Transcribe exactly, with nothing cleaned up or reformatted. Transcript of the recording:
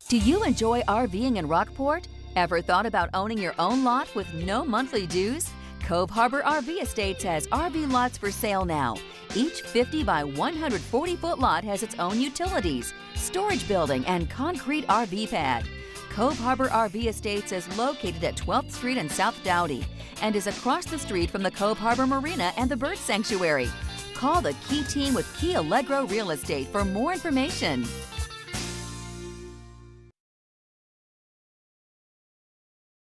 Do you enjoy RVing in Rockport? Ever thought about owning your own lot with no monthly dues? Cove Harbor R V Estates has R V lots for sale now. Each fifty by one hundred forty foot lot has its own utilities, storage building, and concrete R V pad. Cove Harbor R V Estates is located at twelfth street and South Dowdy and is across the street from the Cove Harbor Marina and the Bird Sanctuary. Call the Key team with Key Allegro Real Estate for more information.